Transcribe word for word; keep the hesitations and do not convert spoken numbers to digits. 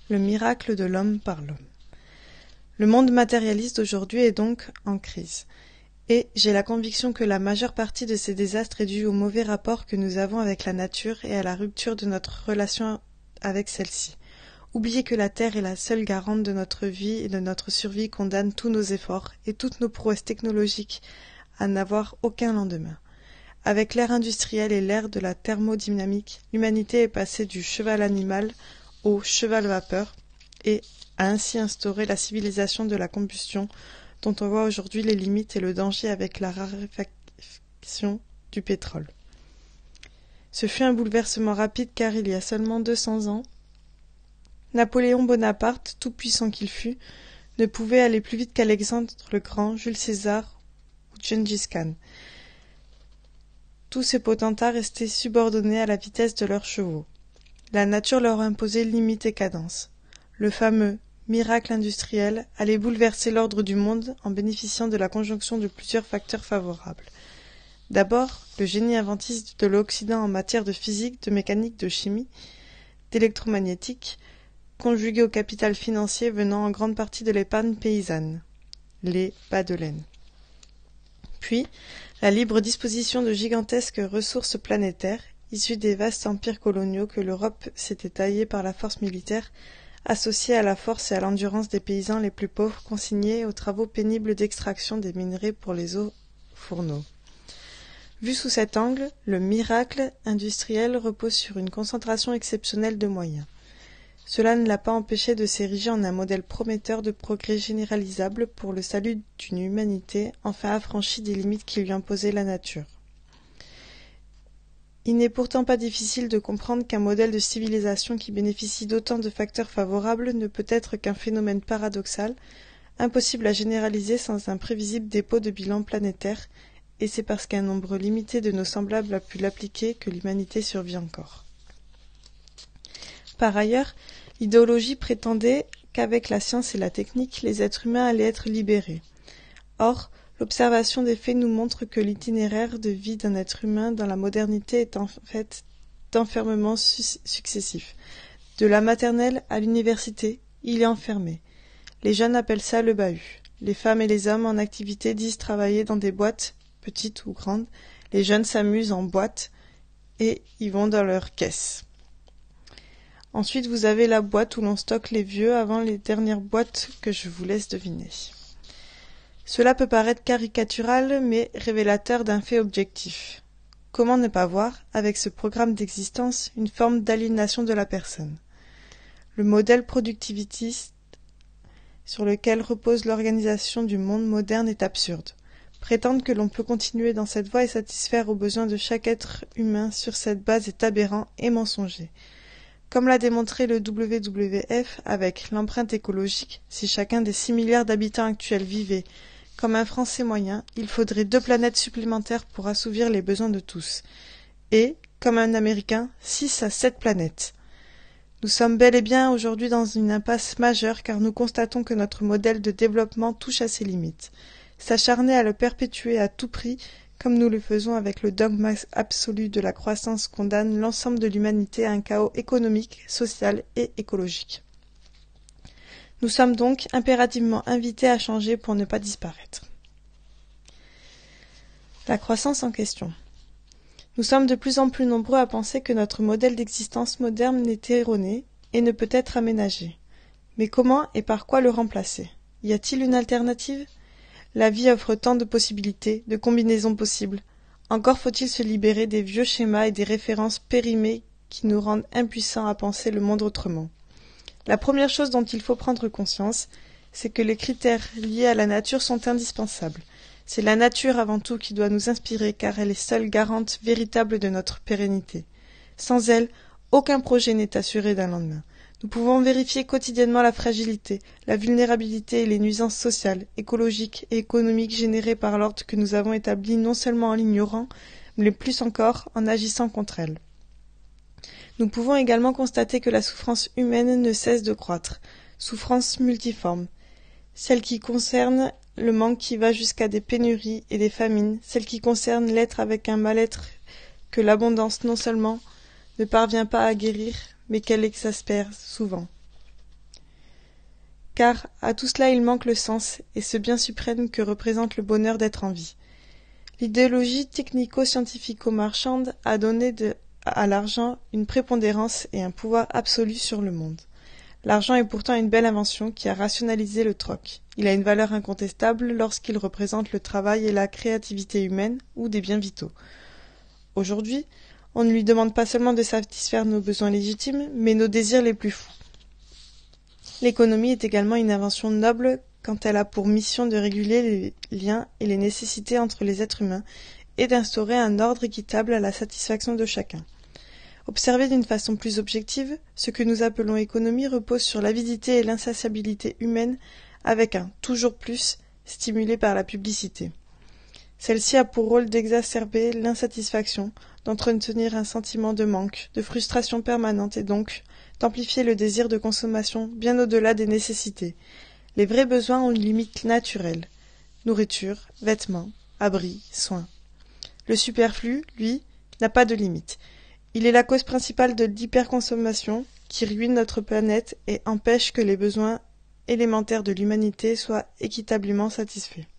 le miracle de l'homme par l'homme. Le monde matérialiste d'aujourd'hui est donc en crise. Et j'ai la conviction que la majeure partie de ces désastres est due au mauvais rapport que nous avons avec la nature et à la rupture de notre relation avec celle-ci. Oublier que la Terre est la seule garante de notre vie et de notre survie condamne tous nos efforts et toutes nos prouesses technologiques à n'avoir aucun lendemain. Avec l'ère industrielle et l'ère de la thermodynamique, l'humanité est passée du cheval animal au cheval vapeur et a ainsi instauré la civilisation de la combustion dont on voit aujourd'hui les limites et le danger avec la raréfaction du pétrole. Ce fut un bouleversement rapide car il y a seulement deux cents ans, Napoléon Bonaparte, tout puissant qu'il fût, ne pouvait aller plus vite qu'Alexandre le Grand, Jules César ou Gengis Khan. Tous ces potentats restaient subordonnés à la vitesse de leurs chevaux. La nature leur imposait limites et cadences. Le fameux miracle industriel allait bouleverser l'ordre du monde en bénéficiant de la conjonction de plusieurs facteurs favorables. D'abord, le génie inventiste de l'Occident en matière de physique, de mécanique, de chimie, d'électromagnétique, conjugué au capital financier venant en grande partie de l'épargne paysanne, les bas de laine. Puis, la libre disposition de gigantesques ressources planétaires, issues des vastes empires coloniaux que l'Europe s'était taillés par la force militaire, associée à la force et à l'endurance des paysans les plus pauvres consignés aux travaux pénibles d'extraction des minerais pour les hauts fourneaux. Vu sous cet angle, le miracle industriel repose sur une concentration exceptionnelle de moyens. Cela ne l'a pas empêché de s'ériger en un modèle prometteur de progrès généralisable pour le salut d'une humanité enfin affranchie des limites qui lui imposait la nature. Il n'est pourtant pas difficile de comprendre qu'un modèle de civilisation qui bénéficie d'autant de facteurs favorables ne peut être qu'un phénomène paradoxal, impossible à généraliser sans un prévisible dépôt de bilan planétaire, et c'est parce qu'un nombre limité de nos semblables a pu l'appliquer que l'humanité survit encore. Par ailleurs, l'idéologie prétendait qu'avec la science et la technique, les êtres humains allaient être libérés. Or, l'observation des faits nous montre que l'itinéraire de vie d'un être humain dans la modernité est en fait d'enfermement su- successif. De la maternelle à l'université, il est enfermé. Les jeunes appellent ça le bahut. Les femmes et les hommes en activité disent travailler dans des boîtes, petites ou grandes. Les jeunes s'amusent en boîte et y vont dans leur caisse. Ensuite, vous avez la boîte où l'on stocke les vieux avant les dernières boîtes que je vous laisse deviner. Cela peut paraître caricatural, mais révélateur d'un fait objectif. Comment ne pas voir, avec ce programme d'existence, une forme d'aliénation de la personne? Le modèle productiviste sur lequel repose l'organisation du monde moderne est absurde. Prétendre que l'on peut continuer dans cette voie et satisfaire aux besoins de chaque être humain sur cette base est aberrant et mensonger. Comme l'a démontré le W W F avec l'empreinte écologique, si chacun des six milliards d'habitants actuels vivait comme un Français moyen, il faudrait deux planètes supplémentaires pour assouvir les besoins de tous. Et, comme un Américain, six à sept planètes. Nous sommes bel et bien aujourd'hui dans une impasse majeure car nous constatons que notre modèle de développement touche à ses limites. S'acharner à le perpétuer à tout prix, comme nous le faisons avec le dogme absolu de la croissance, condamne l'ensemble de l'humanité à un chaos économique, social et écologique. Nous sommes donc impérativement invités à changer pour ne pas disparaître. La croissance en question. Nous sommes de plus en plus nombreux à penser que notre modèle d'existence moderne est erroné et ne peut être aménagé. Mais comment et par quoi le remplacer? Y a-t-il une alternative? La vie offre tant de possibilités, de combinaisons possibles. Encore faut-il se libérer des vieux schémas et des références périmées qui nous rendent impuissants à penser le monde autrement. La première chose dont il faut prendre conscience, c'est que les critères liés à la nature sont indispensables. C'est la nature avant tout qui doit nous inspirer car elle est seule garante véritable de notre pérennité. Sans elle, aucun projet n'est assuré d'un lendemain. Nous pouvons vérifier quotidiennement la fragilité, la vulnérabilité et les nuisances sociales, écologiques et économiques générées par l'ordre que nous avons établi non seulement en l'ignorant, mais plus encore en agissant contre elles. Nous pouvons également constater que la souffrance humaine ne cesse de croître, souffrance multiforme, celle qui concerne le manque qui va jusqu'à des pénuries et des famines, celle qui concerne l'être avec un mal-être que l'abondance non seulement ne parvient pas à guérir, mais qu'elle exaspère souvent. car à tout cela il manque le sens et ce bien suprême que représente le bonheur d'être en vie. L'idéologie technico-scientifico-marchande a donné de, à l'argent une prépondérance et un pouvoir absolu sur le monde. L'argent est pourtant une belle invention qui a rationalisé le troc. Il a une valeur incontestable lorsqu'il représente le travail et la créativité humaine ou des biens vitaux. Aujourd'hui, on ne lui demande pas seulement de satisfaire nos besoins légitimes, mais nos désirs les plus fous. L'économie est également une invention noble quand elle a pour mission de réguler les liens et les nécessités entre les êtres humains et d'instaurer un ordre équitable à la satisfaction de chacun. Observé d'une façon plus objective, ce que nous appelons économie repose sur l'avidité et l'insatiabilité humaine avec un « toujours plus » stimulé par la publicité. Celle-ci a pour rôle d'exacerber l'insatisfaction, d'entretenir un sentiment de manque, de frustration permanente et donc d'amplifier le désir de consommation bien au-delà des nécessités. Les vrais besoins ont une limite naturelle. Nourriture, vêtements, abris, soins. Le superflu, lui, n'a pas de limite. Il est la cause principale de l'hyperconsommation qui ruine notre planète et empêche que les besoins élémentaires de l'humanité soient équitablement satisfaits.